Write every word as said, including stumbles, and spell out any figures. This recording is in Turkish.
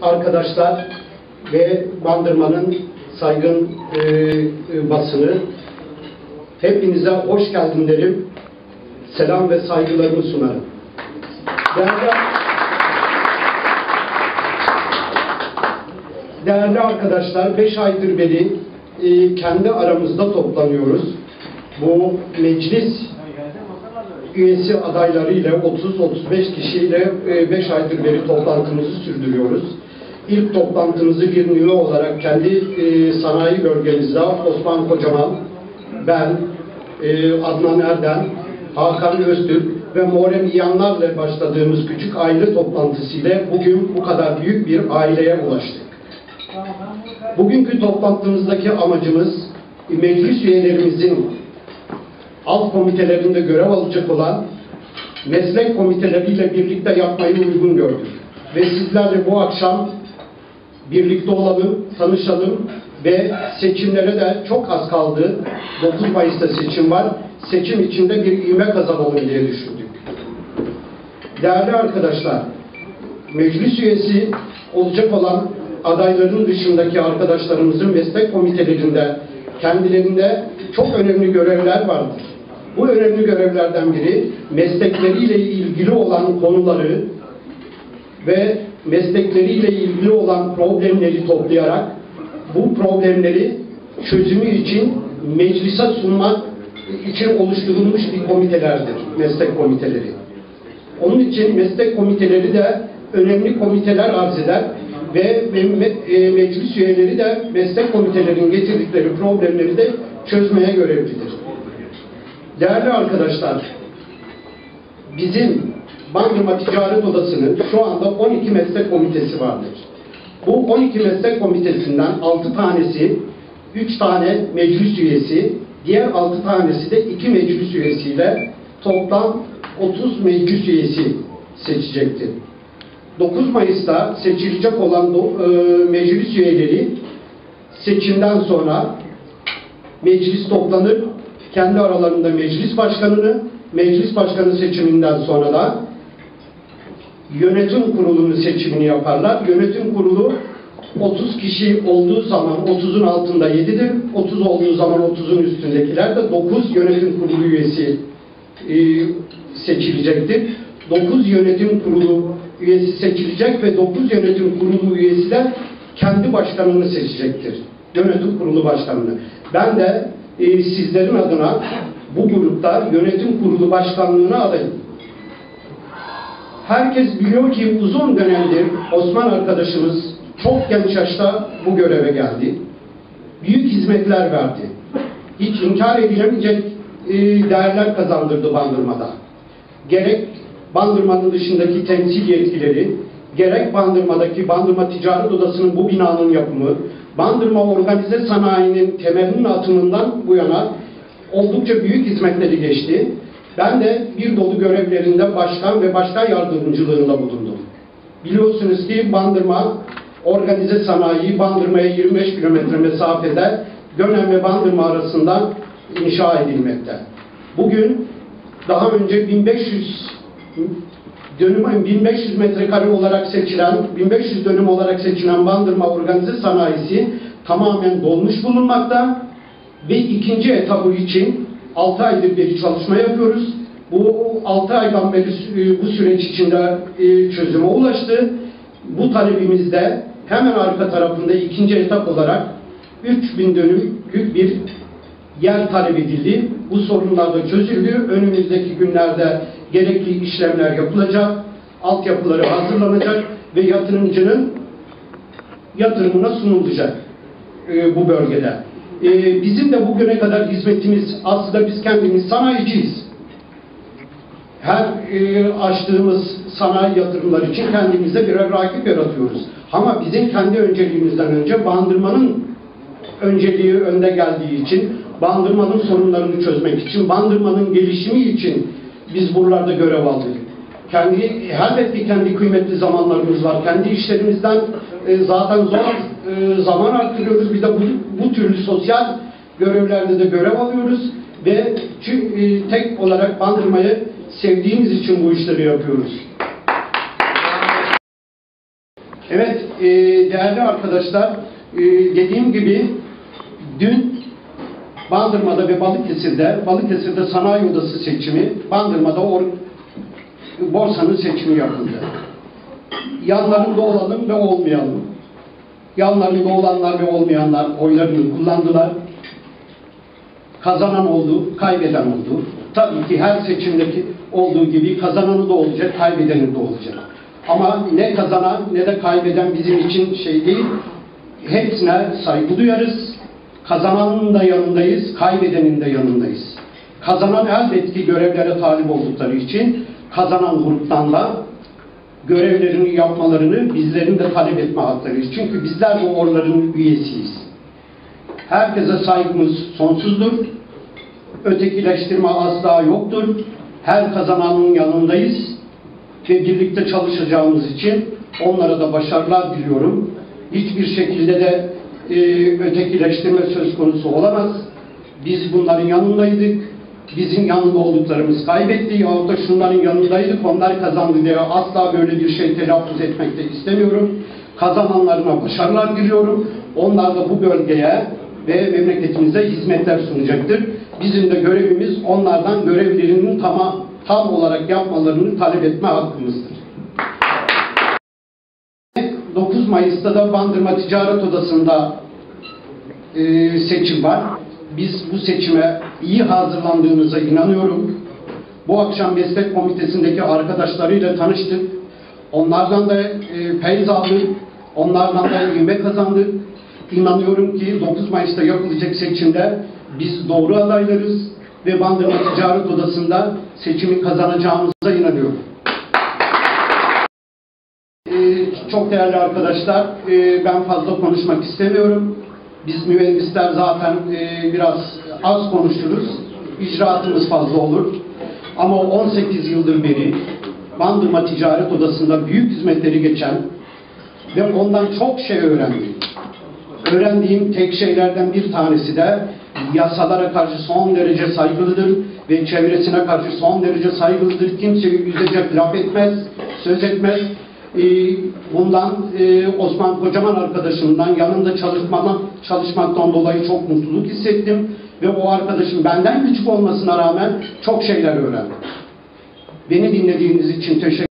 arkadaşlar ve Bandırma'nın saygın e, e, basını, hepinize hoş geldin derim. Selam ve saygılarımı sunarım. Değerli, değerli arkadaşlar, beş aydır beri e, kendi aramızda toplanıyoruz. Bu meclis üyesi adaylarıyla otuz otuz beş kişiyle beş aydır beri toplantımızı sürdürüyoruz. İlk toplantımızı bir nüve olarak kendi e, sanayi bölgemizde Osman Kocaman, ben, e, Adnan Erdem, Hakan Öztürk ve Muharrem İyanlar'la başladığımız küçük aile toplantısıyla bugün bu kadar büyük bir aileye ulaştık. Bugünkü toplantımızdaki amacımız meclis üyelerimizin alt komitelerinde görev alacak olan meslek komiteleriyle birlikte yapmayı uygun gördük. Ve sizlerle bu akşam birlikte olalım, tanışalım ve seçimlere de çok az kaldı. dokuz Mayıs'ta seçim var. Seçim içinde bir ivme kazanalım diye düşündük. Değerli arkadaşlar, meclis üyesi olacak olan adayların dışındaki arkadaşlarımızın meslek komitelerinde kendilerinde çok önemli görevler vardır. Bu önemli görevlerden biri meslekleriyle ilgili olan konuları ve meslekleriyle ilgili olan problemleri toplayarak bu problemleri çözümü için meclise sunmak için oluşturulmuş bir komitelerdir, meslek komiteleri. Onun için meslek komiteleri de önemli komiteler arz eder ve meclis üyeleri de meslek komitelerinin getirdikleri problemleri de çözmeye görevlidir. Değerli arkadaşlar, bizim Bandırma Ticaret Odası'nın şu anda on iki meslek komitesi vardır. Bu on iki meslek komitesinden altı tanesi, üç tane meclis üyesi, diğer altı tanesi de iki meclis üyesiyle toplam otuz meclis üyesi seçecektir. dokuz Mayıs'ta seçilecek olan e, meclis üyeleri seçimden sonra meclis toplanır, kendi aralarında meclis başkanını, meclis başkanı seçiminden sonra da yönetim kurulunun seçimini yaparlar. Yönetim kurulu otuz kişi olduğu zaman otuzun altında yedidir. otuz olduğu zaman otuzun üstündekiler de dokuz yönetim kurulu üyesi e, seçilecektir. dokuz yönetim kurulu üyesi seçilecek ve dokuz yönetim kurulu üyesi de kendi başkanını seçecektir. Yönetim kurulu başkanını. Ben de e, sizlerin adına bu grupta yönetim kurulu başkanlığına adayım. Herkes biliyor ki uzun dönemdir Osman arkadaşımız çok genç yaşta bu göreve geldi. Büyük hizmetler verdi. Hiç inkar edilemeyecek e, değerler kazandırdı Bandırma'da. Gerek Bandırma'nın dışındaki temsil yetkileri, gerek Bandırma'daki Bandırma Ticaret Odası'nın bu binanın yapımı, Bandırma organize sanayinin temelinin atımından bu yana oldukça büyük hizmetleri geçti. Ben de bir dolu görevlerinde başkan ve başkan yardımcılığında bulundum. Biliyorsunuz ki Bandırma organize sanayi Bandırma'ya yirmi beş kilometre mesafede Gönen ve Bandırma arasında inşa edilmekte. Bugün daha önce bin beş yüz dönüm bin beş yüz metrekare olarak seçilen, bin beş yüz dönüm olarak seçilen Bandırma organize sanayisi tamamen dolmuş bulunmakta ve ikinci etabı için altı aydır bir çalışma yapıyoruz. Bu altı aydan beri bu süreç içinde çözüme ulaştı. Bu talebimizde hemen arka tarafında ikinci etap olarak üç bin dönümlük bir yer talep edildi. Bu sorunlar da çözüldü. Önümüzdeki günlerde gerekli işlemler yapılacak, altyapıları hazırlanacak ve yatırımcının yatırımına sunulacak e, bu bölgede. E, bizim de bugüne kadar hizmetimiz, aslında biz kendimiz sanayiciyiz. Her e, açtığımız sanayi yatırımlar için kendimize birer rakip yaratıyoruz. Ama bizim kendi önceliğimizden önce Bandırma'nın önceliği önde geldiği için, Bandırma'nın sorunlarını çözmek için, Bandırma'nın gelişimi için biz buralarda görev aldık. Kendi, elbette kendi kıymetli zamanlarımız var. Kendi işlerimizden e, zaten zor e, zaman arttırıyoruz. Bir de bu, bu türlü sosyal görevlerde de görev alıyoruz ve e, tek olarak Bandırma'yı sevdiğimiz için bu işleri yapıyoruz. Evet, e, değerli arkadaşlar, e, dediğim gibi dün Bandırma'da ve Balıkesir'de, Balıkesir'de Sanayi Odası seçimi, Bandırma'da or, borsanın seçimi yapıldı. Yanlarında olalım ve olmayalım. Yanlarında olanlar ve olmayanlar oylarını kullandılar. Kazanan oldu, kaybeden oldu. Tabii ki her seçimdeki olduğu gibi kazananı da olacak, kaybedeni de olacak. Ama ne kazanan ne de kaybeden bizim için şey değil. Hepsine saygı duyarız. Kazananın da yanındayız, kaybedenin de yanındayız. Kazanan elbette görevlere talip oldukları için kazanan gruptan da görevlerini yapmalarını bizlerin de talep etme haklarıyız. Çünkü bizler de onların üyesiyiz. Herkese saygımız sonsuzdur. Ötekileştirme asla yoktur. Her kazananın yanındayız ve birlikte çalışacağımız için onlara da başarılar diliyorum. Hiçbir şekilde de e, ötekileştirme söz konusu olamaz. Biz bunların yanındaydık. Bizim yanında olduklarımız kaybetti yahut da şunların yanındaydık, onlar kazandı diye asla böyle bir şey telaffuz etmek de istemiyorum. Kazananlarına başarılar diliyorum. Onlar da bu bölgeye ve memleketimize hizmetler sunacaktır. Bizim de görevimiz onlardan görevlerinin tam, tam olarak yapmalarını talep etme hakkımızdır. dokuz Mayıs'ta da Bandırma Ticaret Odası'nda e, seçim var. Biz bu seçime iyi hazırlandığınıza inanıyorum. Bu akşam meslek komitesindeki arkadaşlarıyla tanıştık. Onlardan da e, feyz aldık. Onlardan da ilme kazandık. İnanıyorum ki dokuz Mayıs'ta yapılacak seçimde biz doğru adaylarız ve Bandırma Ticaret Odası'nda seçimi kazanacağımıza inanıyorum. E, çok değerli arkadaşlar, e, ben fazla konuşmak istemiyorum. Biz mühendisler zaten e, biraz az konuşuruz, icraatımız fazla olur. Ama on sekiz yıldır beri Bandırma Ticaret Odası'nda büyük hizmetleri geçen ve ondan çok şey öğrendim. Öğrendiğim tek şeylerden bir tanesi de yasalara karşı son derece saygılıdır ve çevresine karşı son derece saygılıdır. Kimseyi üzecek laf etmez, söz etmez. Bundan Osman Kocaman arkadaşımdan yanında çalışmadan, çalışmaktan dolayı çok mutluluk hissettim ve o arkadaşım benden küçük olmasına rağmen çok şeyler öğrendim. Beni dinlediğiniz için teşekkür ederim.